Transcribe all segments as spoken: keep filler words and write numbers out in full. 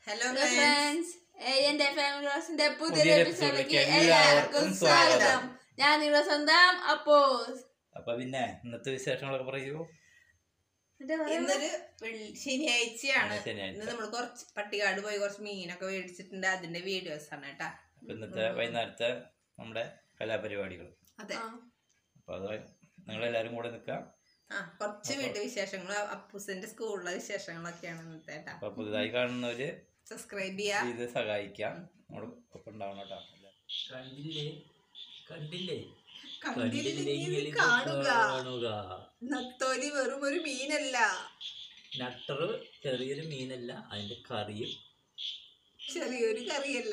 Hello friends, എന്റെ family ക്ലാസിന്റെ പുതിയ എപ്പിസോഡിലേക്ക് എല്ലാവർക്കും സ്വാഗതം. ഞാൻ നിങ്ങളുടെ സ്വന്തം അപ്പോസ്. അപ്പൊ പിന്നെ ഇന്നത്തെ വിശേഷങ്ങളൊക്കെ പറയൂ. ഇന്നൊരു ശനിയാഴ്ചയാണ്. ഇന്ന് നമ്മൾ കുറച്ച് പട്ടികാട് പോയി കുറച്ച് മീനൊക്കെ മേടിച്ചിട്ടുണ്ട്. അതിന്റെ വീഡിയോസ് ആണ് കേട്ടാ. ഇന്നത്തെ വൈകുന്നേരത്തെ നമ്മുടെ കലാപരിപാടികൾ. അതെ. അപ്പൊ അത് നിങ്ങളെല്ലാരും കൂടെ നിൽക്കാം. ആ കുറച്ച് വീട്ടു വിശേഷങ്ങളും അപ്പൂസിന്റെ സ്കൂളിലെ വിശേഷങ്ങളൊക്കെയാണ് ഇന്നത്തെ കേട്ടാ. അപ്പൊ പുതുതായി കാണുന്നവര് സബ്സ്ക്രൈബ് ചെയ്യാം, ഇത് സഹായിക്കാം. നമ്മുടെ ഒപ്പം ഉണ്ടാവണം കേട്ടോ. കണ്ടില്ലേ കണ്ടില്ലേ കണ്ടില്ലെങ്കിൽ കാണുക. നത്തോലി വെറും ഒരു മീനല്ല, നട്ടർ ചെറിയൊരു മീനല്ല, അതിന്റെ കറിയും ചെറിയൊരു കറിയല്ല,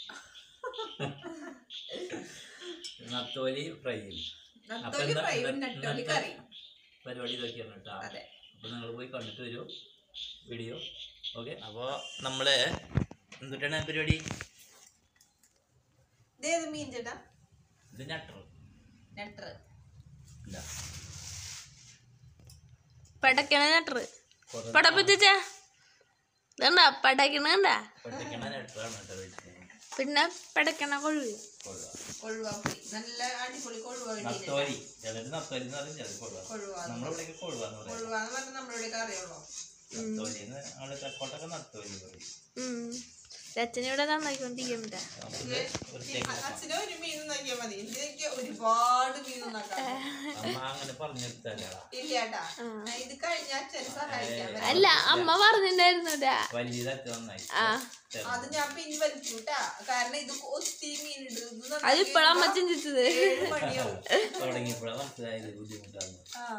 നത്തോലി ഫ്രൈയും. നത്തോലി ഫ്രൈയും നത്തോലി കറിയും പരിപാടി ഇതൊക്കെയാണ് കേട്ടോ. അപ്പൊ നിങ്ങൾ പോയി കണ്ടിട്ട് വരൂ വീഡിയോ. ഓക്കെ. അപ്പോൾ നമ്മള് എന്തുട്ടാണ് പരിപാടി? മീൻ ചേട്ടാ, ഇത് നട്ടർ നട്ടർ പടക്കണ നട്ടർ പടപ്പിച്ചാ പടക്കണ പിന്നെ പടക്കണ കൊഴുവ കൊഴുവ നല്ല അടിപൊളി കൊഴുവ. നത്തോലി ചിലര് നത്തോലി എന്ന് പറയും, ചിലര് കൊഴുവ. നമ്മളിവിടേക്ക് കൊഴുവാന്ന് പറയും. കൊഴുവ എന്ന് പറഞ്ഞാൽ നമ്മളിവിടേക്ക് അറിയുള്ളൂ. നത്തോലിന്ന് നമ്മള് തെക്കോട്ടൊക്കെ നത്തോലി പറയും. അച്ഛനിവിടെ നന്നായിക്കൊണ്ടിരിക്കണ്ട. അച്ഛന് ഒരു മീൻ നോക്കിയാൽ മതി, ഇതിലേക്ക് ഒരുപാട് മീൻ അമ്മ അങ്ങനെ പറഞ്ഞെടുത്തല്ല. ഇല്ലാട്ടാ, ഇത് കഴിഞ്ഞ അച്ഛന് സഹായിക്കാൻ. അല്ല, അമ്മ പറഞ്ഞിട്ടുണ്ടായിരുന്നു വലിയതൊക്കെ നന്നായി. അത് ഞാൻ പിന്നെ വലിക്കൂട്ടാ, കാരണം ഇത് ഒത്തിരി മീൻ ഉണ്ട്. അതിപ്പോഴാ അമ്മ ചിന്തിച്ചത്. തുടങ്ങിയപ്പോഴാണ് മനസ്സിലായത് ബുദ്ധിമുട്ടാണ്.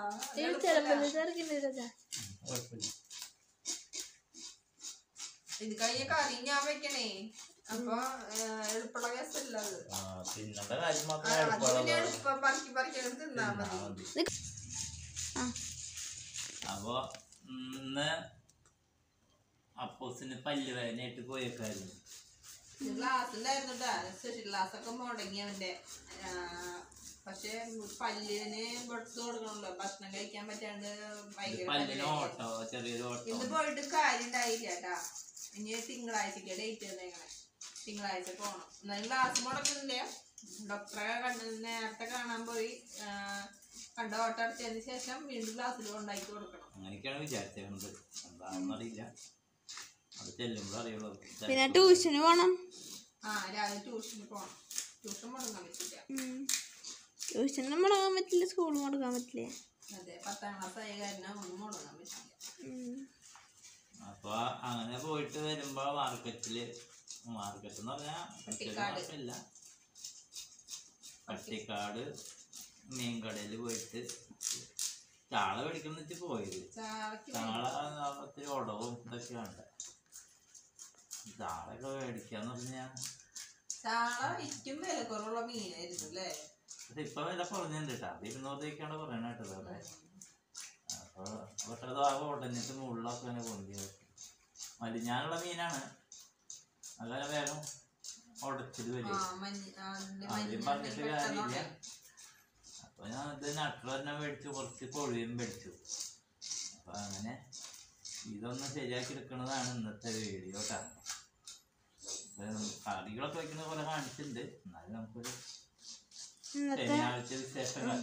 ഇത് കഴിഞ്ഞ കറി ഞാൻ വെക്കണേ, അപ്പൊ എളുപ്പമുള്ള കേസല്ല അത്. പിന്നത്തെ കാര്യം മാത്രം എളുപ്പം പറക്കി പറക്കി എടുത്ത് തിന്നാ മതി. അപ്പൊ ഇന്ന് അപ്പോസിന് പല്ല് വേദനയായിട്ട് പോയേക്കായിരുന്നു. ഗ്ലാസ് ഉണ്ടായിരുന്നു കേട്ടാ, സ്പെഷ്യൽ ഗ്ലാസ് ഒക്കെ മുടങ്ങി അവന്റെ. പക്ഷെ പല്ലിന് പൊടുത്ത് കൊടുക്കണല്ലോ, ഭക്ഷണം കഴിക്കാൻ പറ്റാണ്ട് ഭയങ്കര. ഇന്ന് പോയിട്ട് കാര്യം ഉണ്ടായില്ല കേട്ടാ. ഇനി തിങ്കളാഴ്ചക്ക് ഡേറ്റ് തന്നേക്കണേ, തിങ്കളാഴ്ച പോണം. എന്നാലും ഗ്ലാസ് മുടക്കുന്നില്ല. ഡോക്ടറെ കണ്ട് നേരത്തെ കാണാൻ പോയി, കണ്ട ഓട്ടം അടച്ചതിന് ശേഷം വീണ്ടും ഗ്ലാസ്സിൽ കൊണ്ടാക്കി കൊടുക്കണം. അങ്ങനെയൊക്കെയാണ് വിചാരിച്ചത്, എന്താണെന്നറിയില്ല. അത് ചെല്ലുമ്പോൾ അറിയുള്ളൂ. പിന്നെ ട്യൂഷന് പോണം. ആ രാവിലെ ട്യൂഷന് പോണം. ട്യൂഷൻ മുടങ്ങാൻ പറ്റില്ല. ട്യൂഷന് മുടങ്ങാൻ പറ്റില്ല, സ്കൂൾ മുടങ്ങാൻ പറ്റില്ല. അതെ, പത്താം ക്ലാസ് ആയ കാരണം ഒന്നും മുടങ്ങാൻ പറ്റില്ല. അപ്പൊ അങ്ങനെ പോയിട്ട് വരുമ്പോ മാർക്കറ്റില്, മാർക്കറ്റ് എന്ന് പറഞ്ഞാൽ പട്ടിക്കാട് മീൻകടയില് പോയിട്ട് ചാള മേടിക്കണം വെച്ച് പോയത്. ചാള ഒത്തിരി ഉടവും ഇതൊക്കെയുണ്ട്. ചാളയൊക്കെ മേടിക്കാന്ന് പറഞ്ഞാ ചാള ഏറ്റവും വില കുറവുള്ള മീനായിരുന്നു അല്ലേ. പക്ഷെ ഇപ്പൊ വില കുറഞ്ഞിട്ടുണ്ട് കേട്ടോ. അത് ഇരുന്നൂറൊക്കെയാണ് പറയണ കേട്ടത് അവിടെ. അപ്പൊ പക്ഷെ അത് ആകെ ഉടഞ്ഞിട്ട് മുള്ളൊക്കെ തന്നെ പൊന്തി. മലിഞ്ഞാനുള്ള മീനാണ്, അങ്ങനെ വേഗം ഉടച്ചത് വരും. ആദ്യം പറഞ്ഞിട്ട് കാര്യമില്ല. അപ്പൊ ഞാൻ ഇത് നട്ടർ തന്നെ മേടിച്ചു, കുറച്ച് കൊഴുവും മേടിച്ചു. അപ്പൊ അങ്ങനെ ഇതൊന്ന് ശരിയാക്കി എടുക്കുന്നതാണ് ഇന്നത്തെ വീഡിയോ കേട്ടോ. കറികളൊക്കെ വെക്കുന്ന പോലെ കാണിച്ചിട്ടുണ്ട്, എന്നാലും നമുക്കൊരു ശനിയാഴ്ച വിശേഷങ്ങൾ.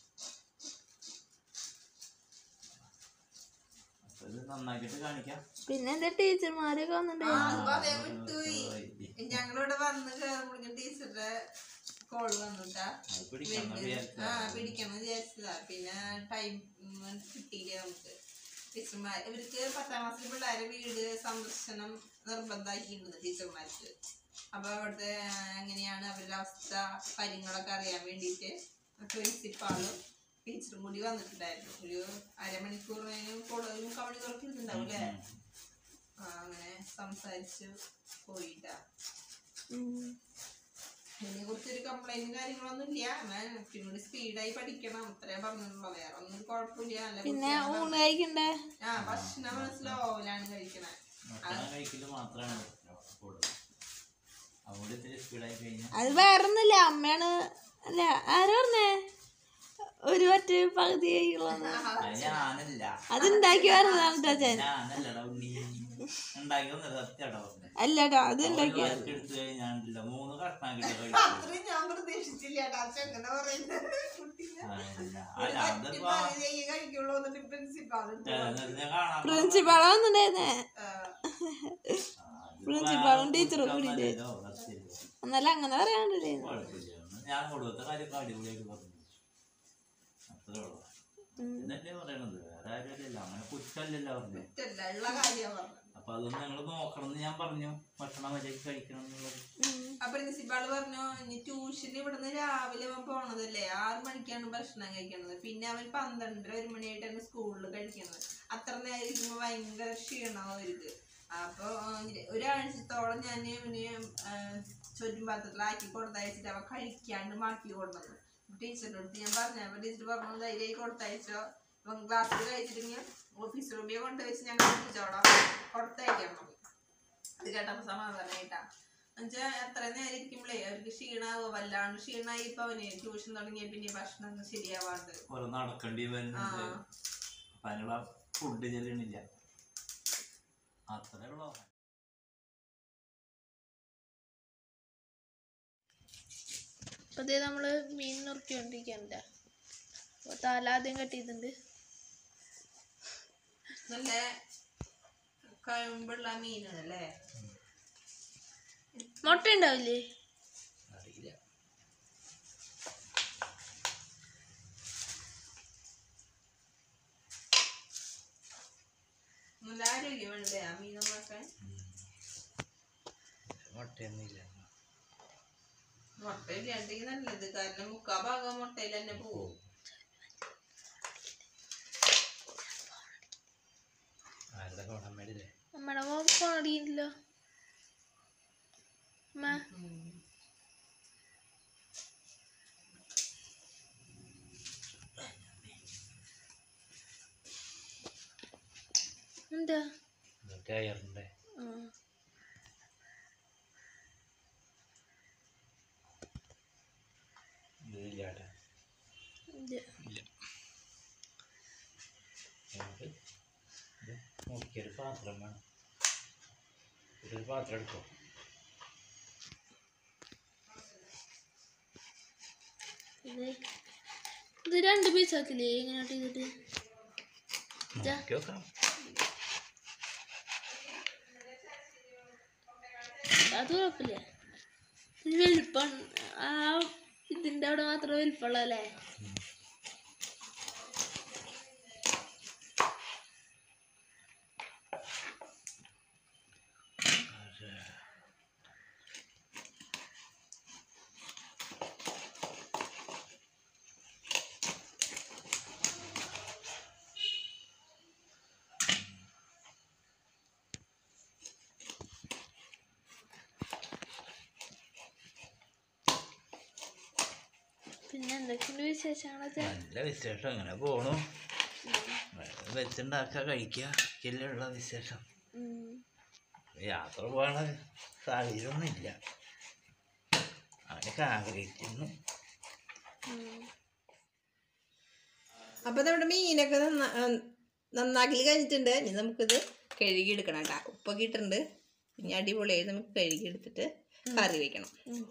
നന്നാക്കിട്ട് കാണിക്കാം. പിന്നെ എന്റെ ടീച്ചർമാരൊക്കെ ഞങ്ങളിവിടെ വന്ന് കയറുമ്പോഴേക്കും ടീച്ചറുടെ കോള് വന്നിട്ടാ. ആ പിടിക്കണം വിചാരിച്ചതാ, പിന്നെ ടൈം കിട്ടിയില്ല നമുക്ക്. ടീച്ചർമാർ ഇവർക്ക് പത്താം ക്ലാസ്സിൽ പിള്ളേരെ വീട് സന്ദർശനം നിർബന്ധമാക്കിയിട്ടുണ്ട് ടീച്ചർമാർക്ക്. അപ്പൊ അവിടുത്തെ എങ്ങനെയാണ് അവരുടെ അവസ്ഥ കാര്യങ്ങളൊക്കെ അറിയാൻ വേണ്ടിയിട്ട് പ്രിൻസിപ്പാളും ടീച്ചറും കൂടി വന്നിട്ടുണ്ടായിരുന്നു. ഒരു അരമണിക്കൂറിനും കൂടുതൽ മുക്കാമണിക്കൂറൊക്കെ ഇരുന്നുണ്ടാവും അല്ലേ. അങ്ങനെ സംസാരിച്ച് പോയിട്ടാ. ഇതിനെ കുറിച്ചൊരു കംപ്ലൈന്റും കാര്യങ്ങളൊന്നും ഇല്ല. എന്നാൽ പിന്നീട് സ്പീഡായി പഠിക്കണം, അത്രേ പറഞ്ഞിട്ടുള്ളൂ. വേറെ ഒന്നും കുഴപ്പമില്ല. ആ ഭക്ഷണം മനസ്സിലാവലാണ് കഴിക്കണേ. അത് വേറൊന്നുമില്ല, അമ്മയാണ്. അല്ല ആരാ പറഞ്ഞേ ഒരു ഒറ്റ പകുതി അതുണ്ടാക്കി വരുന്നതാണ്. ഉണ്ടാക്കി വന്നത് സത്യമായിട്ടാ പറഞ്ഞത്. അല്ലടാ അത് ഉണ്ടാക്കിയ എടുത്തു കഴിഞ്ഞാണ്ടില്ല മൂന്ന് കഷ്ണാക്കിട്ട് അത്രയും ഞാൻ പ്രതീക്ഷിച്ചില്ല അങ്ങനെ പറയുന്നത് കഴിക്കുള്ളൂ പ്രിൻസിപ്പാൾ പ്രിൻസിപ്പാളാ വന്നിട്ടുണ്ടായിരുന്നേ. പ്രിൻസിപ്പാളും ടീച്ചറും കൂടിയിട്ട് എന്നാലും അങ്ങനെ പറയാണ്ടില്ലേ. ഞാൻ കൊടുത്ത കാര്യമൊക്കെ അടിപൊളിയായിട്ട് പറഞ്ഞു. അത്രേ ഉള്ളൂ. ഇതല്ലേ പറയണത്, വേറെ കാര്യമില്ല. അങ്ങനെ കുറ്റല്ലല്ലോ പറഞ്ഞു. അപ്പൊ അതൊന്നും ഞങ്ങൾ നോക്കണം എന്ന് ഞാൻ പറഞ്ഞു. ഭക്ഷണം മര്യാദയ്ക്ക് കഴിക്കണം എന്നുള്ളത്. പ്രിൻസിപ്പാള് പറഞ്ഞു ഇനി ട്യൂഷന് ഇവിടുന്ന് രാവിലെ അവൻ പോണതല്ലേ, ആറ് മണിക്കാണ് ഭക്ഷണം കഴിക്കണത്. പിന്നെ അവൻ പന്ത്രണ്ടര ഒരു മണിയായിട്ടാണ് സ്കൂളിൽ കഴിക്കണത്. അത്ര നേരം ഇരിക്കുമ്പോ ഭയങ്കര ക്ഷീണമാവും അവർക്ക്. അപ്പൊ ഒരാഴ്ചത്തോളം ഞാൻ ഇവന് ചുറ്റും പാത്രത്തിലാക്കി കൊടുത്തയച്ചിട്ട് അവൻ കഴിക്കാണ്ട് മാറ്റി കൊണ്ടുവന്നു. ടീച്ചറിന്റെ അടുത്ത് ഞാൻ പറഞ്ഞു. അപ്പൊ ടീച്ചർ പറഞ്ഞു ധൈര്യമായി കൊടുത്തയച്ചോ, ഇപ്പം ക്ലാസ്സിൽ കഴിച്ചിട്ടുണ്ടെങ്കിൽ ഓഫീസ് റൂമിയെ കൊണ്ടുവച്ച് ഞങ്ങൾ കുടിച്ചോളാം, കൊടുത്തയക്കണം. അത് കേട്ടപ്പോ സമാധാനമായിട്ടാ. എന്നുവെച്ചാൽ എത്ര നേരം ഇരിക്കുമ്പോഴേ അവർക്ക് ക്ഷീണാവോ, വല്ലാണ്ട് ക്ഷീണായി. ഇപ്പൊ അവന് ട്യൂഷൻ തുടങ്ങിയ പിന്നെ ഭക്ഷണം ഒന്നും ശരിയാവാണ്ട് നടക്കേണ്ടി വരുന്നുണ്ട്. ഫുഡ് ചെല്ലണില്ല. അത്രേ ഉള്ളൂ. അപ്പൊ അതേ നമ്മള് മീൻ നുറുക്കിക്കൊണ്ടിരിക്കണ്ട. അപ്പൊ തല ആദ്യം കെട്ടിയിട്ടുണ്ട്. നല്ല കഴുമ്പുള്ള മീനാണല്ലേ. മുട്ട ഉണ്ടാവില്ലേ? അറിയില്ല. നല്ല ആരോഗ്യമുണ്ടല്ലേ ആ മീൻ നോക്കാൻ. മുട്ടയൊന്നുമില്ല. മുട്ട ഇല്ലാണ്ടെങ്കിൽ നല്ലത്, കാരണം മുക്കാ ഭാഗം മുട്ടയിൽ തന്നെ പോകും. നമ്മടെ ഫോണടിയില്ലോ. എന്താ നോക്കിയൊരു പാത്രം വേണം. ഒരു പാത്രം എടുക്കോ. ഇത് രണ്ട് പീസ് ആക്കില്ലേ ഇങ്ങനെ ചെയ്തിട്ട്? അത് കുഴപ്പമില്ല. ഇത് വലിപ്പം ആ ഇതിന്റെ അവിടെ മാത്രം വലിപ്പമുള്ളല്ലേ? പിന്നെ എന്തൊക്കെയുണ്ട് വിശേഷങ്ങളൊക്കെ? നല്ല വിശേഷം, അങ്ങനെ പോണു. വെച്ചുണ്ടാക്കുക കഴിക്കുക ഒക്കെയുള്ള വിശേഷം. യാത്ര പോകാനുള്ള സാഹചര്യമൊന്നും ഇല്ല. അങ്ങനെയൊക്കെ ആഗ്രഹിക്കുന്നു. അപ്പൊ നമ്മുടെ മീനൊക്കെ നന്നാക്കി കഴിഞ്ഞിട്ടുണ്ട്. ഇനി നമുക്കിത് കഴുകി എടുക്കണം കേട്ടോ. ഉപ്പൊക്കെ ഇട്ടിട്ടുണ്ട്. ഇനി അടിപൊളിയായി നമുക്ക് കഴുകി എടുത്തിട്ട് കറി വെക്കണം.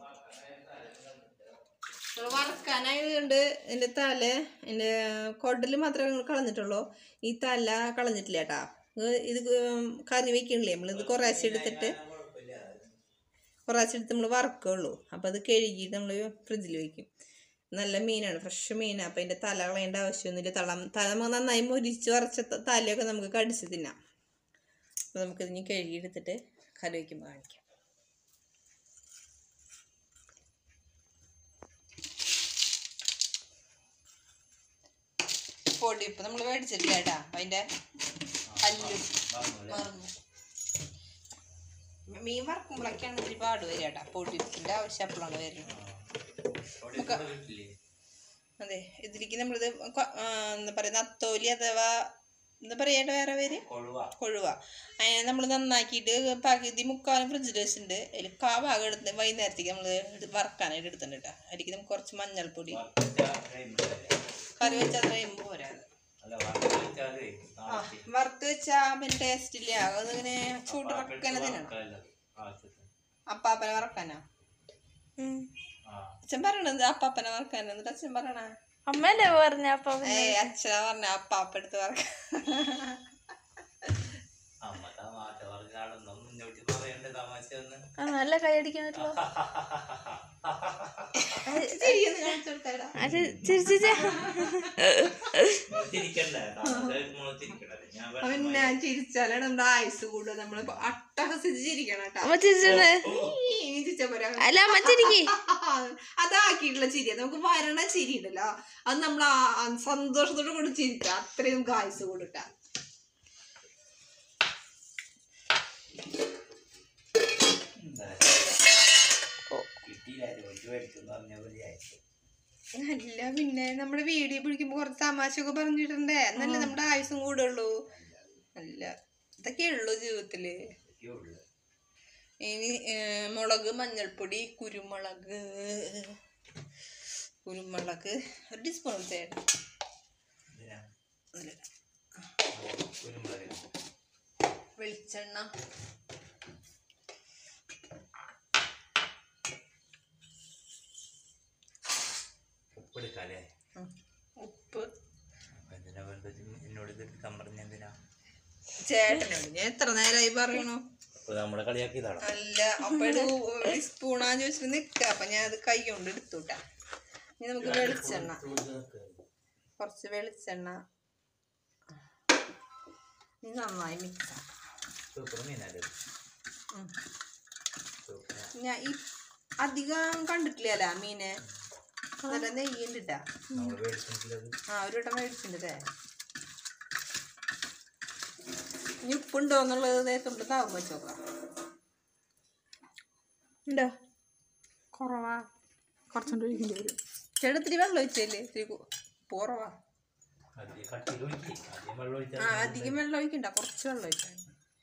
വറക്കാനായതുകൊണ്ട് എൻ്റെ തല എൻ്റെ കൊടല് മാത്രമേ ഞങ്ങൾ കളഞ്ഞിട്ടുള്ളൂ. ഈ തല കളഞ്ഞിട്ടില്ല കേട്ടാ. ഇത് കറി വെക്കണില്ലേ നമ്മളിത് കുറേശ്ശെ എടുത്തിട്ട് കുറേശ്ശെ എടുത്ത് നമ്മൾ വറക്കുള്ളൂ. അപ്പം അത് കഴുകിയിട്ട് നമ്മൾ ഫ്രിഡ്ജിൽ വെക്കും. നല്ല മീനാണ്, ഫ്രഷ് മീനാണ്. അപ്പം അതിൻ്റെ തല കളയേണ്ട ആവശ്യമൊന്നുമില്ല. തള തല നമുക്ക് നന്നായി മുരിച്ച് വറച്ച തലയൊക്കെ നമുക്ക് കടിച്ച് തിന്നാം. അപ്പം നമുക്കിതിന് കഴുകി എടുത്തിട്ട് കറി വയ്ക്കുമ്പോൾ കാണിക്കാം. പൊടി ഇപ്പം നമ്മൾ മേടിച്ചിട്ടില്ല കേട്ടാ. അതിൻ്റെ കല്ലും മറന്നു. മീൻ വറക്കുമ്പോഴൊക്കെയാണ് ഇത്തിരി പാട് വരിക കേട്ടാ. പൊടിപ്പിൻ്റെ ആവശ്യം അപ്പോഴാണ് വരുന്നത്. അതെ, ഇതിലേക്ക് നമ്മളിത് എന്താ പറയുക, നത്തോലി അഥവാ എന്താ പറയാ വേറെ പേര്, കൊഴുവ. അതിനെ നമ്മൾ നന്നാക്കിയിട്ട് പകുതി മുക്കാലും ഫ്രിഡ്ജിൽ വെച്ചിട്ടുണ്ട്. അതിൽ കാ ഭാഗം എടുത്ത് വൈകുന്നേരത്തേക്ക് നമ്മൾ വറക്കാനായിട്ട് എടുത്തിട്ടുണ്ട് കേട്ടോ. അതിലേക്ക് നമുക്ക് കുറച്ച് മഞ്ഞൾപ്പൊടി, കറി വെച്ചാൽ അത്ര എമ്പ് പോരാ. വറുത്ത് വെച്ചാ പിന്നെ ടേസ്റ്റ് ഇല്ല. അതിങ്ങനെ ചൂടിറക്കനെ തിന്നണം. അപ്പാപ്പനെ വറക്കാനാ അച്ഛൻ പറയണത്? അപ്പാപ്പനെ വറക്കാൻ. എന്നിട്ട് അച്ഛൻ പറയണ അമ്മല്ലേ പറഞ്ഞ അപ്പ ഏ അച്ഛനാ പറഞ്ഞ അപ്പാപ്പ എടുത്ത് വറക്ക. നല്ല കൈയടിക്കാൻ പറ്റുമോ? പിന്നെ ചിരിച്ചാലാണ് നമ്മുടെ ആയുസ് കൂടുക. നമ്മള് അട്ടഹസിച്ച് ചിരിക്കണം കേട്ടോ. അതാക്കിയിട്ടുള്ള ചിരി നമുക്ക് വരണ ചിരി ഉണ്ടല്ലോ, അത് നമ്മൾ സന്തോഷത്തോടെ കൊണ്ട് ചിരിക്ക. അത്രയും നമുക്ക് ആയുസ് കൊടുക്ക. അല്ല പിന്നെ നമ്മുടെ വീഡിയോ പിടിക്കുമ്പോ കുറച്ച് തമാശ ഒക്കെ പറഞ്ഞിട്ടുണ്ടേ, എന്നല്ലേ നമ്മുടെ ആയുസും കൂടുള്ളൂ. അല്ല ഇതൊക്കെ ഉള്ളു ജീവിതത്തില്. ഇനി മുളക്, മഞ്ഞൾപ്പൊടി, കുരുമുളക് കുരുമുളക് ഒരു ടീസ്പൂൺ എടുത്തേട്ടാ. വെളിച്ചെണ്ണ, ഉപ്പ്. ചേട്ടനോട് ഞാൻ എത്ര നേരമായി പറയണു അല്ല. അപ്പൊ സ്പൂണാന്ന് ചോദിച്ചിട്ട് നിക്ക. അപ്പൊ ഞാൻ അത് കൈ കൊണ്ട് എടുത്തുട്ടാ. ഇനി നമുക്ക് വെളിച്ചെണ്ണ, കുറച്ച് വെളിച്ചെണ്ണ നന്നായി മിക്സ്. ഞാൻ ഈ അധികം കണ്ടിട്ടില്ല മീനെ. നല്ല നെയ്യുണ്ടിട്ടാ. ആ ഒരു വട്ടം മേടിച്ചിട്ടുണ്ടേ. ഇനി ഉപ്പുണ്ടോ എന്നുള്ളത് നേരത്തെ താവും വെച്ചോക്കാം. ഉണ്ടോ? കുറവാ. കുറച്ചുകൊണ്ട് ഒഴിക്കേണ്ടി വരും. ചേട്ടാ ഇത്തിരി വെള്ളം ഒഴിച്ചല്ലേ? ഇത്തിരി കുറവാ. ആ അധികം വെള്ളം ഒഴിക്കണ്ട, കുറച്ച് വെള്ളം ഒഴിച്ചാൽ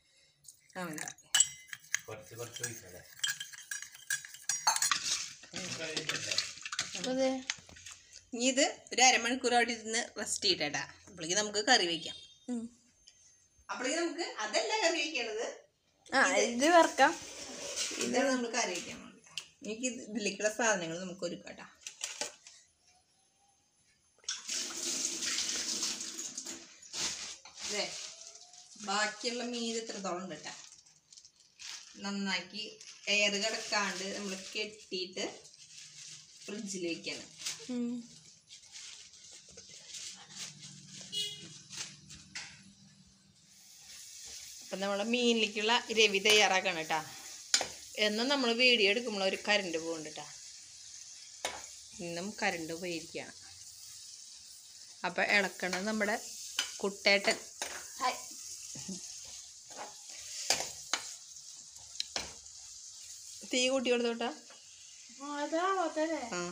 ഇനി ഇത് ഒരു അരമണിക്കൂർ അവിടെ ഇരുന്ന് റെസ്റ്റ് ചെയ്യട്ടാ. അപ്പോഴേക്ക് നമുക്ക് കറി വയ്ക്കാം. അപ്പോഴേക്ക് നമുക്ക് അതല്ല കറി വയ്ക്കണത്, ഇത് വറക്കാം. ഇതാണ് നമ്മൾ കറി വയ്ക്കാൻ. എനിക്ക് ഇതിലേക്കുള്ള സാധനങ്ങൾ നമുക്ക് ഒരുക്കാട്ടാ. അതെ, ബാക്കിയുള്ള മീൻ ഇത്രത്തോളം ഉണ്ട് കേട്ടാ. നന്നാക്കി എയർ കിടക്കാണ്ട് നമ്മൾ കെട്ടിയിട്ട് ഫ്രിഡ്ജിൽ വയ്ക്കണം. അപ്പം നമ്മളെ മീനിലേക്കുള്ള രവി തയ്യാറാക്കണം കേട്ടാ. എന്നും നമ്മൾ വീഡിയോ എടുക്കുമ്പോൾ ഒരു കരണ്ട് പോകുന്നുണ്ട് കേട്ടാ. ഇന്നും കരണ്ട് പോയിരിക്കുകയാണ്. അപ്പം ഇളക്കണത് നമ്മുടെ കുട്ടേട്ടൻ. തീ കൂട്ടി കൊടുത്തോട്ടാ. ആ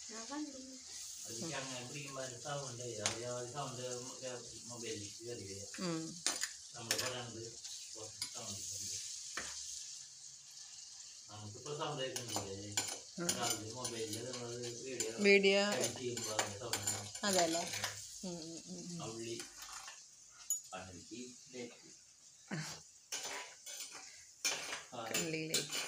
വീഡിയോ അതല്ലേ. കള്ളിയിലേക്ക്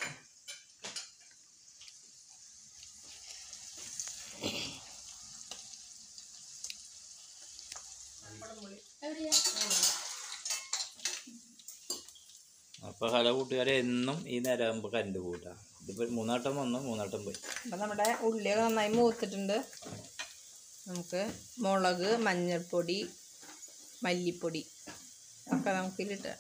അപ്പൊ ഹലോ കൂട്ടുകാരെ, എന്നും ഈ നേരം ആകുമ്പോ കരണ്ട് പോട്ടാ. ഇതിപ്പോ മൂന്നാട്ടം വന്നു, മൂന്നാട്ടം പോയി. അപ്പൊ നമ്മുടെ ഉള്ളിയൊക്കെ നന്നായി മൂത്തിട്ടുണ്ട്. നമുക്ക് മുളക്, മഞ്ഞൾപ്പൊടി, മല്ലിപ്പൊടി ഒക്കെ നമുക്ക് ഇതിലിട്ട്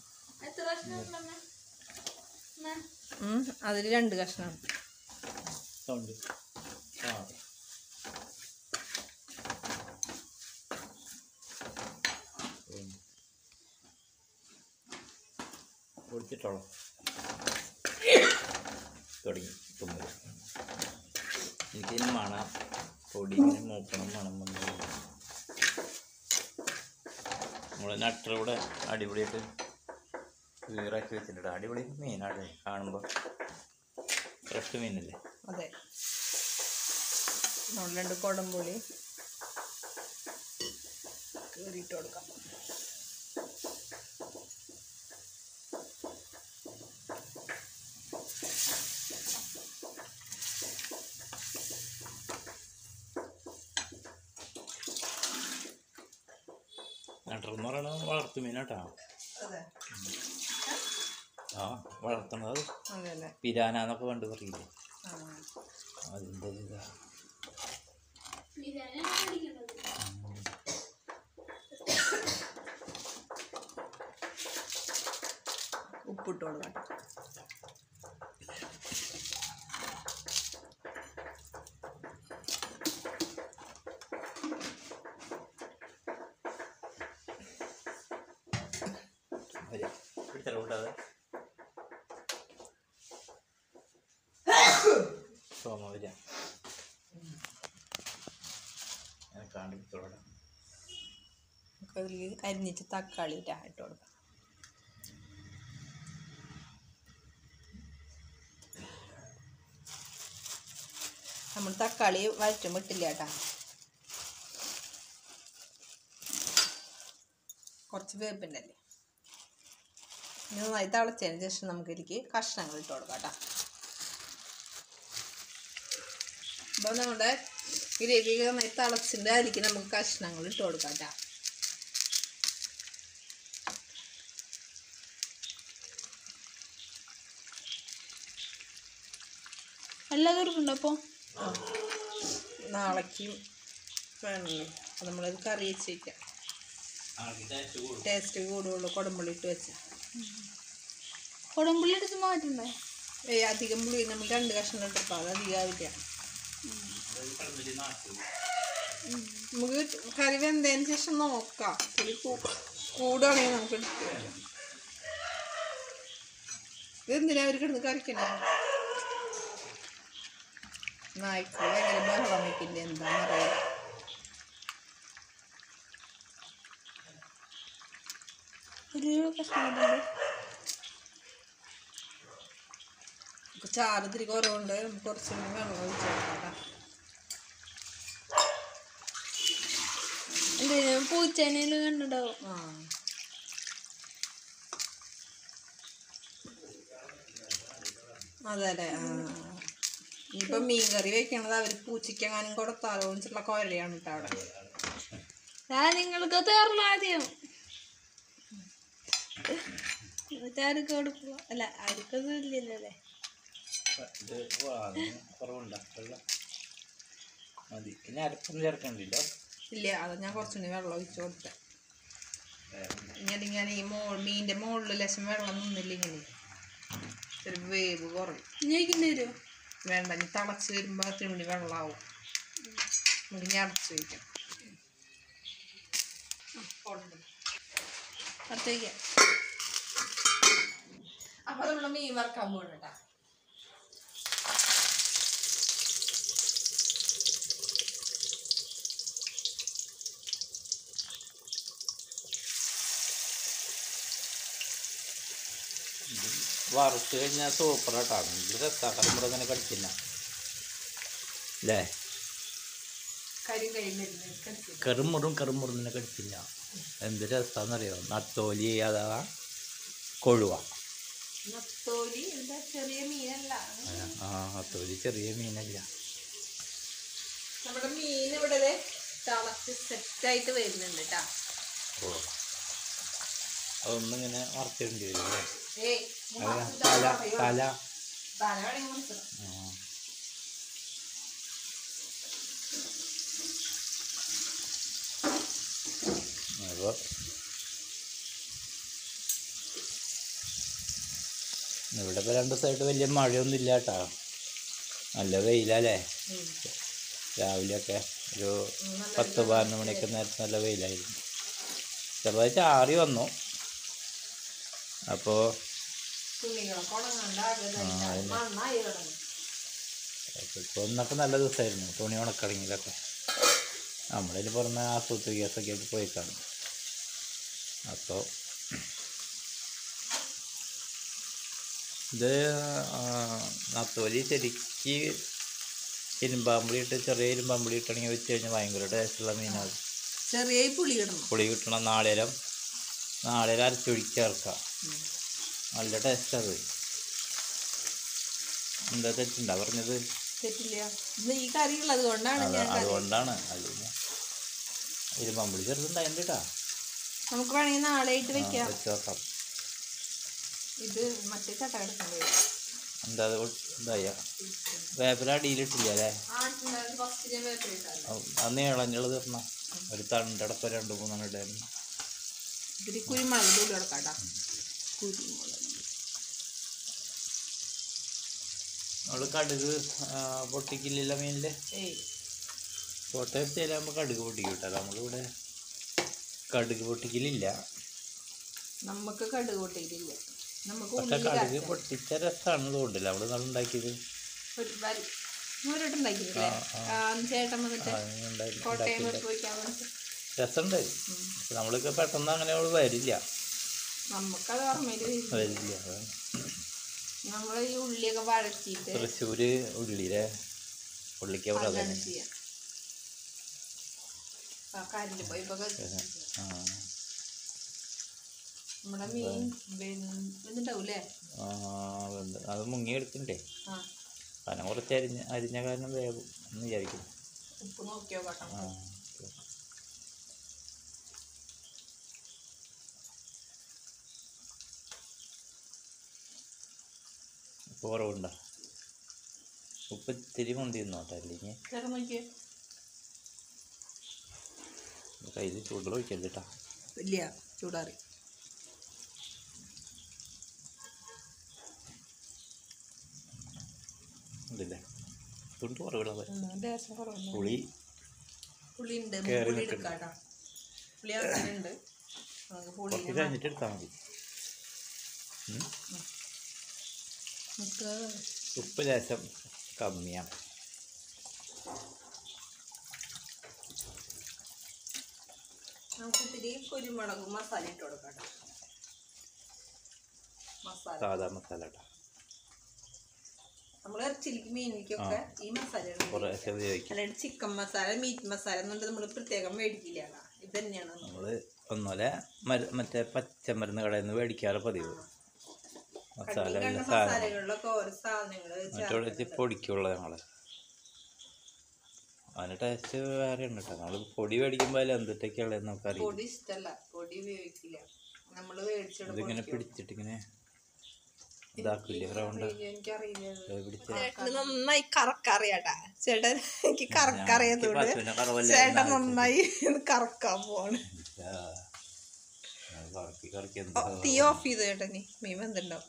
അതിൽ രണ്ട് കഷ്ണം. പൊടിച്ചിട്ടോളാം. തുടങ്ങി തുമ്പൽ. എനിക്കിതിന് മണം പൊടി ഇങ്ങനെ മൂക്കണം, മണം വന്നു. നമ്മൾ നട്ടറൂടെ അടിപൊളിയായിട്ട് വീറാക്കി വെച്ചിട്ടുണ്ട്. അടിപൊളി മീനാണ് കാണുമ്പോൾ. ഫ്രഷ് മീനല്ലേ? അതെ. നമ്മൾ രണ്ട് കുടംപുളി കീറിയിട്ട് കൊടുക്കാം. നട്ടർന്ന് പറയണത് വളർത്തു മീനാട്ടാ. അതെ ആ വളർത്തണത് അതെല്ലേ. പിരാനൊക്കെ കണ്ട് പറയില്ലേ, ആ അതിൻ്റെ ഇതാ. ഉപ്പിട്ട് കൊടുക്കാം. കൂട്ടാതെ സോമ വരിക കാണിച്ചോളാം. അതിൽ അരിഞ്ഞിട്ട് തക്കാളി ഇട്ട് ഇട്ട് കൊടുക്കാം. നമ്മൾ തക്കാളി വഴറ്റും വിട്ടില്ല കേട്ടാ. കുറച്ച് വേപ്പിൻ്റെല്ലേ. ഇനി നന്നായി തിളച്ചതിന് ശേഷം നമുക്ക് ഇതിലേക്ക് കഷ്ണങ്ങൾ ഇട്ട് കൊടുക്കാം കേട്ടോ. അപ്പോൾ നമ്മുടെ ഗ്രേവി നന്നായി തിളച്ചിൻ്റെ അതിലേക്ക് നമുക്ക് കഷ്ണങ്ങൾ ഇട്ട് കൊടുക്കാം കേട്ടോ. എല്ലാം തീർക്കുന്നുണ്ടോ അപ്പോൾ? നാളേക്കും വേണമല്ലോ. അത് നമ്മളത് കറി വെച്ചേക്കാം. ടേസ്റ്റ് കൂടുള്ളൂ കുടംപുളി ഇട്ട് വെച്ചാൽ. കുടംപുള്ളി എടുത്ത് മാറ്റണ്ടേ? ഏയ് അധികം പുളി നമ്മൾ രണ്ട് കഷ്ണം ഇട്ടപ്പോൾ അത് അധികമാവില്ല. നമുക്ക് കറി വെന്തതിന് ശേഷം നോക്കാം. പുളി കൂടുകയാണെങ്കിൽ നമുക്ക് എടുക്കാം. ഇതെന്തിനാ അവർ കിടന്ന് കറിക്കണേ? നായ്ക്കൾ എങ്ങനെ ബഹളം വയ്ക്കില്ല, എന്താണെന്നറിയില്ല. ഒരു കഷ്ണം ചാറ് ഇത്തിരി കുറവുണ്ട്. നമുക്ക് കുറച്ചും കൂടി വെള്ളം ഒഴിച്ച് കൊടുക്കാം. എന്തെങ്കിലും പൂച്ചേനേലും കണ്ടിട്ടുണ്ടാവും. ആ അതല്ലേ. ആ ഇനിയിപ്പം മീൻ കറി വെക്കണത് അവർ പൂച്ചയ്ക്കെങ്ങാനും കൊടുത്താലോ വെച്ചിട്ടുള്ള കൊരയാണ് കേട്ടോ അവിടെ. ഞാൻ നിങ്ങൾക്ക് തേറല ആദ്യം എന്നിട്ട് ആർക്ക് കൊടുക്കുക? അല്ല ആർക്കൊന്നും ഇല്ലല്ലോ അല്ലേ? മതി. പിന്നെ അരപ്പൊന്നും ചേർക്കണ്ടില്ലോ. ഇല്ല, അത് ഞാൻ കുറച്ചുകൂടി വെള്ളം ഒഴിച്ച് കൊടുത്തേ. ഇനി അല്ലെങ്കിൽ ഈ മോ മീനിൻ്റെ മുകളിൽ ലേശം വെള്ളം നിന്നില്ലെങ്കിൽ ഒരു വേവ് കുറയും. ഇനി വയ്ക്കേണ്ടി വരുമോ? വേണ്ട, ഇനി തിളച്ച് വരുമ്പോൾ അത്രയും മണി വെള്ളമാവും. നമുക്ക് ഇനി അടച്ച് വയ്ക്കാം. അടുത്ത് വയ്ക്കാം. അപ്പോൾ നമ്മൾ മീൻ വറുക്കാൻ പോകണം കേട്ടോ. വറുത്ത് കഴിഞ്ഞാൽ സൂപ്പറായിട്ടാണ്. ഇത് രസാക്കരം ഇവിടെ അങ്ങനെ കടിക്കില്ല അല്ലേ? കരിയും കരിയും വരുന്നത് കറുമുറും കറുമുറുന്നിനെ കടിക്കില്ല. എന്ത് രസാന്നറിയോ? നത്തോലി അതാ കൊഴുവ. നത്തോലി എന്താ ചെറിയ മീനല്ല. ആ നത്തോലി ചെറിയ മീനല്ല. നമ്മുടെ മീൻ ഇവിടെ തിളച്ച് സെറ്റായിട്ട് വരുന്നുണ്ട് കേട്ടോ. ഓ അതൊന്നിങ്ങനെ വറുത്തിടേണ്ടി വരും അല്ലേ? ഏയ് തല തല തല വേണമെങ്കിൽ മനസ്സിലാവും. അപ്പോൾ ഇവിടെ ഇപ്പോൾ രണ്ട് ദിവസമായിട്ട് വലിയ മഴയൊന്നും ഇല്ല കേട്ടോ. നല്ല വെയിലല്ലേ? രാവിലെയൊക്കെ ഒരു പത്ത് പതിനൊന്ന് മണിയൊക്കെ നേരത്തെ നല്ല വെയിലായിരുന്നു. ചെറുതായി ചാറി വന്നു. അപ്പോൾ ഇപ്പോൾ ഒന്നൊക്കെ നല്ല ദിവസമായിരുന്നു തുണി ഉണക്കടങ്ങിയതൊക്കെ. നമ്മളതിൽ പുറമെ ആസൂത്രി ഗ്യാസൊക്കെ ആയിട്ട് പോയി കാണും. അപ്പോൾ ഇത് നത്തോലി ശരിക്ക് ഇരുമ്പാമ്പുളി ഇട്ട് ചെറിയ ഇരുമ്പാമ്പുളി ഇട്ടാണെങ്കിൽ വെച്ച് കഴിഞ്ഞാൽ ഭയങ്കര ടേസ്റ്റുള്ള മീനാണ്. ചെറിയ പുളി ഇടണം. പുളി കിട്ടണം. നാളികേരം നാളികേരം അരച്ചൊഴിച്ച് ചേർക്കാം. നല്ല ടേസ്റ്റ് അത്. എന്താ തെറ്റുണ്ടാ പറഞ്ഞത്? തെറ്റില്ല. ഈ കറി ഉള്ളത് കൊണ്ടാണ്. അതുകൊണ്ടാണ്. അല്ലെങ്കിൽ ഇരുമ്പമ്പുളി ചെറുതുണ്ടായിട്ട് കേട്ടാ. നമുക്ക് വേണമെങ്കിൽ നാളെ ആയിട്ട് വെക്കാം. വെച്ച് വെക്കാം. ഇത് മറ്റേ ചട്ട കിടക്കുന്നത് എന്താ ഇതായ വേപ്പില അടിയിലിട്ടില്ല അല്ലേ? അന്ന് ഇളഞ്ഞുള്ളത് തരണം. ഒരു തണ്ടടപ്പം രണ്ട് മൂന്നെണ്ണം ഇടായിരുന്നു. ഇതിൽ കുരുമുളക് തൂടി കിടക്കാട്ടാ. കുരുമുളക് നമ്മള് കടുക് പൊട്ടിക്കില്ല മീനില്. കോട്ടയത്തേലാകുമ്പോ കടുക് പൊട്ടിക്കും കേട്ടോ. നമ്മളിവിടെ കടുക് പൊട്ടിക്കലില്ല. നമുക്ക് കടുക് പൊട്ടിക്കില്ല. പക്ഷെ കടുക് പൊട്ടിച്ച രസമാണ് തോന്നില്ല. നമ്മള് നാളെ ഉണ്ടാക്കിയത് രസമുണ്ട്. നമ്മളൊക്കെ പെട്ടെന്ന് അങ്ങനെ അവള് വരില്ല വരില്ല നമ്മള് ഈ ഉള്ളിയൊക്കെ വഴറ്റിട്ട് തൃശ്ശൂര് ഉള്ളിലെ ഉള്ളിക്ക് അവിടെ നമ്മുടെ മീൻ വെന്തുണ്ടാവൂലേ? അത് മുങ്ങി എടുക്കണ്ടേ? കനം കുറച്ച് അരിഞ്ഞ അരിഞ്ഞ കാരണം വേഗം എന്ന് വിചാരിക്കും. ഉപ്പ് നോക്കിയോ കേട്ടോ. ഉപ്പ് കുറവുണ്ടോ? ഉപ്പ് ഇത്തിരി മുന്തി നോട്ടെ. അല്ലെങ്കിൽ കയ്യിൽ ചൂടുള്ള ഒഴിക്കരുത് കേട്ടോ. ഇല്ല, ചൂടാറി. ഇല്ലേ തുണ്ട് കുറവിടാ. പുളി പുളി ഉണ്ട്. പുളി കഴിഞ്ഞിട്ട് എടുത്താൽ മതി. ഉപ്പ് ലേശം കമ്മിയാണ്. നമുക്ക് ഇത്തിരി കുരുമുളകും മസാല ഇട്ട് കൊടുക്കാം. മസാല സാധാ മസാല കേട്ടോ. നമ്മള് ഇറച്ചിലേക്ക് മീനിലേക്കൊക്കെ ഈ മസാല അല്ലാണ്ട് ചിക്കൻ മസാല മീറ്റ് മസാല എന്നുണ്ട് നമ്മൾ പ്രത്യേകം മേടിക്കില്ല. ഇത് തന്നെയാണ് നമ്മള് ഒന്നുപോലെ മറ്റേ പച്ചമരുന്ന് കടയിൽ നിന്ന് മേടിക്കാറ് പതിവ്. മസാല മസാലകളിലൊക്കെ ഓരോ സാധനങ്ങള് മറ്റേ പൊടിക്കുള്ള ഞങ്ങള് അതിന് ടേസ്റ്റ് വേറെ ഉണ്ട് കേട്ടോ. നമ്മള് പൊടി മേടിക്കുമ്പോ അതിൽ എന്തൊക്കെയുള്ളത് നമുക്കറിയാം. പൊടി ഇഷ്ടല്ല, പൊടി ഉപയോഗിക്കില്ല. നമ്മള് മേടിച്ചോണ്ട് ഇതിങ്ങനെ പിടിച്ചിട്ടിങ്ങനെ ഇതാക്കില്ലേ റൗണ്ട്. നന്നായി കറക്കറിയാട്ടാ ചേട്ടൻ. എനിക്ക് കറക്കറിയാത്തോണ്ട് ചേട്ടൻ നന്നായി കറക്കാൻ പോവാണ്. തീ ഓഫ് ചെയ്തു ചേട്ടന്. മീൻ വെന്തുണ്ടാവും.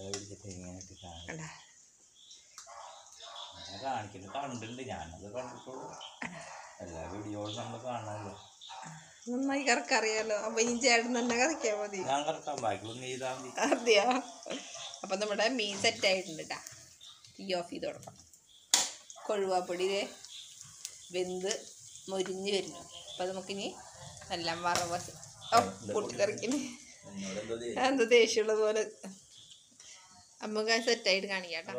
കാണിക്കുന്നു കണ്ടിട്ടുണ്ട്. ഞാനത് കണ്ടിട്ടുള്ളൂ. എല്ലാ വീഡിയോകളും നമ്മൾ കാണാമല്ലോ. നന്നായി കറക്കറിയാലോ. അപ്പൊ ഈ ചേട്ടൻ തന്നെ കറക്കിയാ മതി. ഞാൻ കറക്കാൻ ബാക്കി ചെയ്താൽ മതി. അതെയോ? അപ്പൊ നമ്മുടെ മീൻ സെറ്റ് ആയിട്ടുണ്ട് കേട്ടാ. തീ ഓഫ് ചെയ്ത് കൊടുക്കാം. കൊഴുവാപ്പൊടി വെന്ത് മൊരിഞ്ഞ് വരുന്നു. അപ്പൊ നമുക്കിനി എല്ലാം വറവ് പൊട്ടിക്കറിക്കിന് എന്താ ദേഷ്യമുള്ളത് പോലെ നമുക്ക് സെറ്റായിട്ട് കാണിക്കാട്ടോ.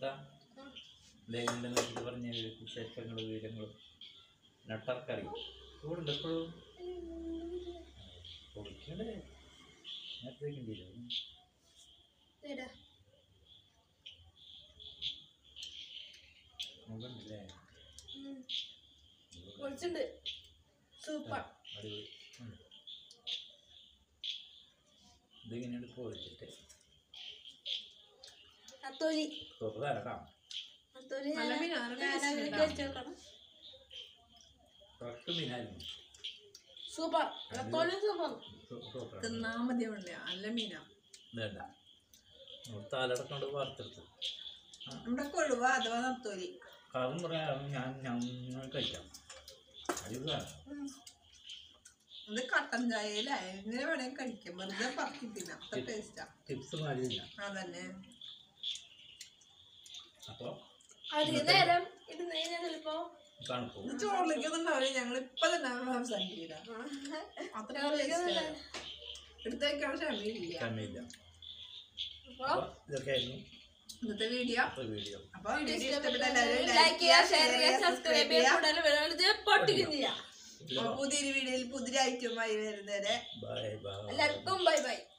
നട്ടർക്കറി ചൂടുണ്ട് എപ്പോഴും. പൊടിക്കണ്ടേ ഇതിങ്ങനെയാണ് പൊളിച്ചിട്ട് തരാം. സൂപ്പർ തിന്നാ മതി. നല്ല മീനാ. താലടക്കൊണ്ട് വറുത്തെടുത്തു. നമ്മുടെ കൊഴുവ അഥവാ നത്തോലി കറും പറയാം. ഞാൻ ഞാൻ കഴിക്കാം. അത് കട്ടൻ ചായയില എങ്ങനെ വേണമെങ്കിൽ കഴിക്കാം. വെറുതെ പറക്കിട്ടില്ല. അത്ര ടേസ്റ്റാ. ടിപ്സ് മാറിയില്ല. അതന്നെ. അപ്പൊ ചോറിലേക്ക് ഒന്നും ഉണ്ടാവില്ല. ഞങ്ങൾ ഇപ്പൊ തന്നെ സംസാരിക്കില്ല. അത്ര എടുത്ത് വെക്കാൻ ക്ഷമയില്ല. ഇതൊക്കെയായിരുന്നു ഇന്നത്തെ വീഡിയോ. വീഡിയോ അപ്പൊ വീഡിയോ ഇഷ്ടപ്പെട്ട എല്ലാവരും ലൈക്ക് ചെയ്യുക, ഷെയർ ചെയ്യുക, സബ്സ്ക്രൈബ് ചെയ്യുക. പുതിയൊരു വീഡിയോയിൽ പുതിയ ഐറ്റമായി വരുന്നവരെ ബൈ ബൈ എല്ലാവർക്കും ബൈ ബൈ.